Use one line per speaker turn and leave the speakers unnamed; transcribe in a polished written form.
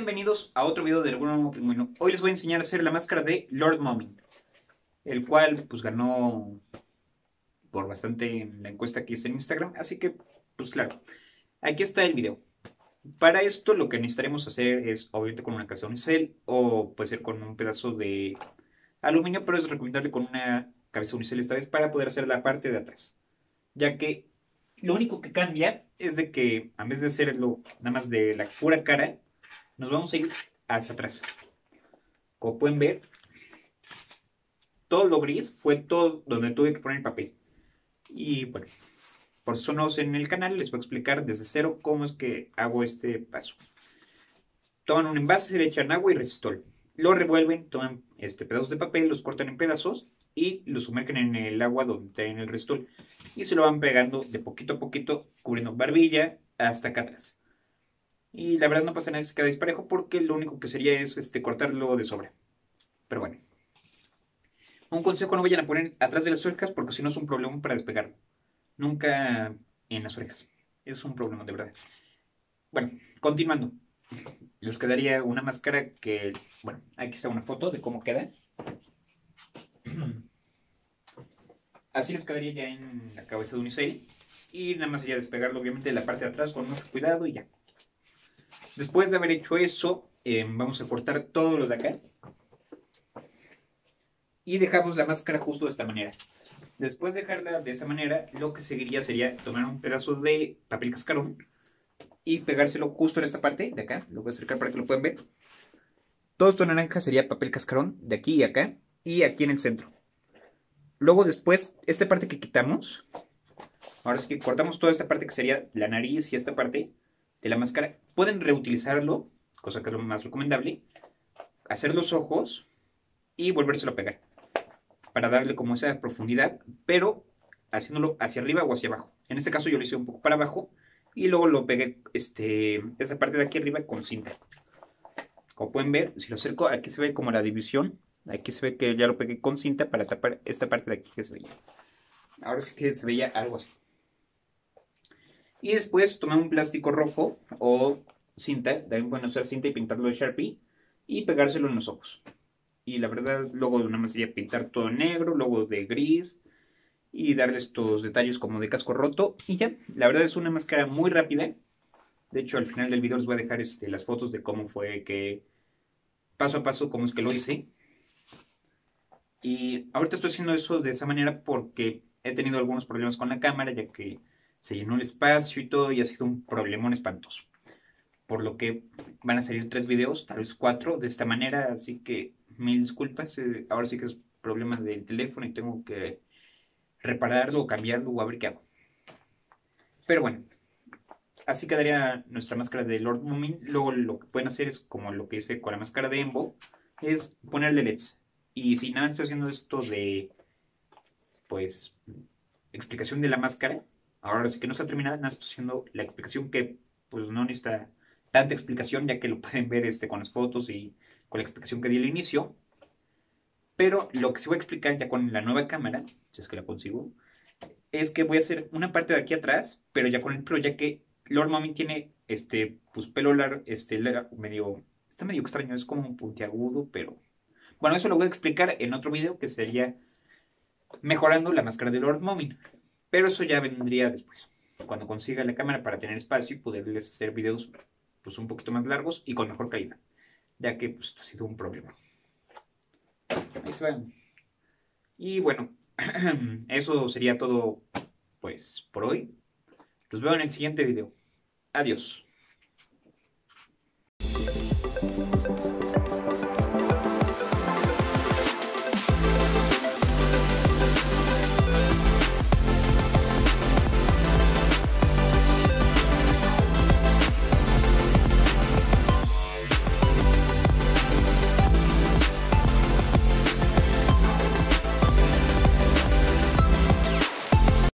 Bienvenidos a otro video de Alguno Pingüino. Hoy les voy a enseñar a hacer la máscara de Lord Moomin, el cual pues ganó por bastante en la encuesta que hice en Instagram, así que pues claro, aquí está el video. Para esto lo que necesitaremos hacer es obviamente con una cabeza de unicel o puede ser con un pedazo de aluminio, pero es recomendable con una cabeza de unicel esta vez para poder hacer la parte de atrás, ya que lo único que cambia es de que en vez de hacerlo nada más de la pura cara, nos vamos a ir hacia atrás. Como pueden ver, todo lo gris fue todo donde tuve que poner el papel. Y bueno, por eso no en el canal les voy a explicar desde cero cómo es que hago este paso. Toman un envase, le echan agua y resistol. Lo revuelven, toman pedazos de papel, los cortan en pedazos y los sumergen en el agua donde traen el resistol. Y se lo van pegando de poquito a poquito, cubriendo barbilla hasta acá atrás. Y la verdad no pasa nada si queda disparejo porque lo único que sería es cortarlo de sobra. Pero bueno. Un consejo: no vayan a poner atrás de las orejas porque si no es un problema para despegarlo. Nunca en las orejas. Es un problema de verdad. Bueno, continuando. Les quedaría una máscara que, bueno, aquí está una foto de cómo queda. Así les quedaría ya en la cabeza de unicel. Y nada más sería despegarlo obviamente de la parte de atrás con mucho cuidado y ya. Después de haber hecho eso, vamos a cortar todo lo de acá. Y dejamos la máscara justo de esta manera. Después de dejarla de esa manera, lo que seguiría sería tomar un pedazo de papel cascarón y pegárselo justo en esta parte de acá. Lo voy a acercar para que lo puedan ver. Todo esto naranja sería papel cascarón de aquí y acá y aquí en el centro. Luego después, esta parte que quitamos, ahora sí que cortamos toda esta parte que sería la nariz y esta parte de la máscara. Pueden reutilizarlo, cosa que es lo más recomendable, hacer los ojos y volvérselo a pegar para darle como esa profundidad, pero haciéndolo hacia arriba o hacia abajo. En este caso yo lo hice un poco para abajo y luego lo pegué esa parte de aquí arriba con cinta. Como pueden ver, si lo acerco, aquí se ve como la división. Aquí se ve que ya lo pegué con cinta para tapar esta parte de aquí que se veía. Ahora sí que se veía algo así. Y después tomé un plástico rojo o cinta, también pueden usar cinta y pintarlo de Sharpie y pegárselo en los ojos. Y la verdad, luego nada más sería pintar todo negro, luego de gris y darle estos detalles como de casco roto. Y ya, la verdad es una máscara muy rápida. De hecho, al final del video les voy a dejar las fotos de cómo fue que, paso a paso, cómo es que lo hice. Y ahorita estoy haciendo eso de esa manera porque he tenido algunos problemas con la cámara, ya que se llenó el espacio y todo, y ha sido un problemón espantoso. Por lo que van a salir 3 videos, tal vez 4, de esta manera, así que mil disculpas. Ahora sí que es problema del teléfono y tengo que repararlo o cambiarlo o a ver qué hago. Pero bueno, así quedaría nuestra máscara de Lord Moomin. Luego lo que pueden hacer es, como lo que hice con la máscara de Embo, es ponerle LEDs. Y si nada estoy haciendo esto de, pues, explicación de la máscara, ahora sí que no está terminada, nada estoy haciendo la explicación que, pues, no necesita tanta explicación, ya que lo pueden ver con las fotos y con la explicación que di al inicio. Pero lo que sí voy a explicar ya con la nueva cámara, si es que la consigo, es que voy a hacer una parte de aquí atrás, pero ya con el pelo, ya que Lord Moomin tiene pues pelo largo, medio, está medio extraño, es como un puntiagudo, pero bueno, eso lo voy a explicar en otro video que sería mejorando la máscara de Lord Moomin, pero eso ya vendría después, cuando consiga la cámara para tener espacio y poderles hacer videos pues un poquito más largos y con mejor calidad, ya que pues esto ha sido un problema. Ahí se van. Y bueno, eso sería todo pues por hoy. Los veo en el siguiente video. Adiós.